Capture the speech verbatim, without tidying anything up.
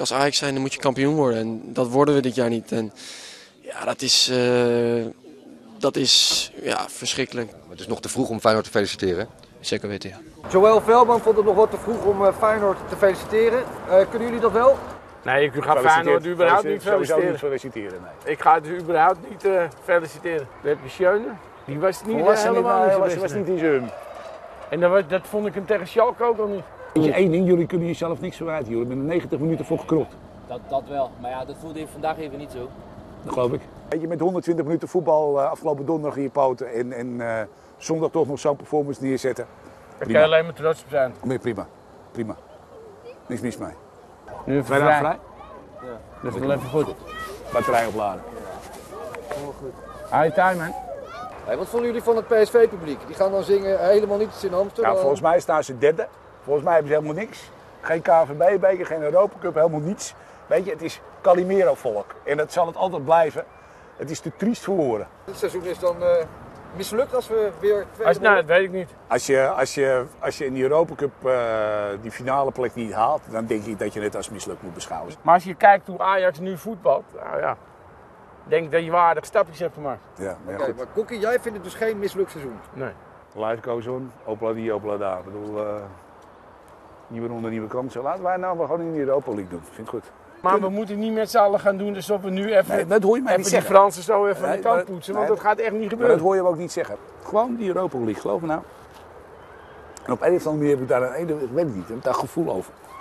als Ajax zijn, dan moet je kampioen worden. En dat worden we dit jaar niet. En ja, dat is, uh, dat is ja, verschrikkelijk. Maar het is nog te vroeg om Feyenoord te feliciteren. Zeker weten, ja. Joël Veldman vond het nog wat te vroeg om uh, Feyenoord te feliciteren. Uh, kunnen jullie dat wel? Nee, ik ga Feyenoord überhaupt niet feliciteren. niet feliciteren nee. Ik ga het überhaupt niet uh, feliciteren. Dat is Schöne. Die was niet was uh, helemaal niet, niet. was, was niet in zijn. En dat, was, dat vond ik hem tegen Schalke ook al niet. Weet je één ding, jullie kunnen jezelf niks verwijten. Jullie hebben er negentig minuten voor gekrot. Dat, dat wel, maar ja, dat voelde je vandaag even niet zo. Dat geloof ik. Weet je, met honderdtwintig minuten voetbal uh, afgelopen donderdag in je poten en, en uh, zondag toch nog zo'n performance neerzetten. Daar kan je alleen maar trots op zijn. Nee, prima, prima. Niks mis mee. Nu even Vrijdag vrij. vrij? Ja. Dat is wel even goed. Batterij opladen. Helemaal goed. High time, man. Hey, wat vonden jullie van het P S V-publiek? Die gaan dan zingen helemaal niets in Amsterdam. Nou, volgens mij staan ze derde. Volgens mij hebben ze helemaal niks. Geen K N V B-beker, geen Europa Cup, helemaal niets. Weet je, het is Calimero-volk. En dat zal het altijd blijven. Het is te triest voor woorden. Dit seizoen is dan uh, mislukt als we weer twee Als, nou, dat weet ik niet. Als je, als je, als je in die Europa Cup uh, die finale plek niet haalt, dan denk ik dat je het als mislukt moet beschouwen. Maar als je kijkt hoe Ajax nu voetbalt, nou ja, denk ik dat je waardig stapjes hebt gemaakt. Ja, maar, ja, Oké, maar Kokkie, jij vindt het dus geen mislukt seizoen? Nee. Life goes on, opla die, opla daar. Ik bedoel, uh, nieuwe ronde, nieuwe kansen. Laten wij nou maar gewoon in de Europa League doen. Vind ik goed. Maar we moeten niet met z'n allen gaan doen alsof we nu even, Nee, dat hoor je mij even niet die zeggen. Fransen zo even aan Nee, de kant maar- poetsen, nee, want dat gaat echt niet Maar gebeuren. dat hoor je hem ook niet zeggen. Gewoon die Europa League, geloof me nou. En op een of andere manier heb ik daar een, ik weet het niet, ik heb daar gevoel over.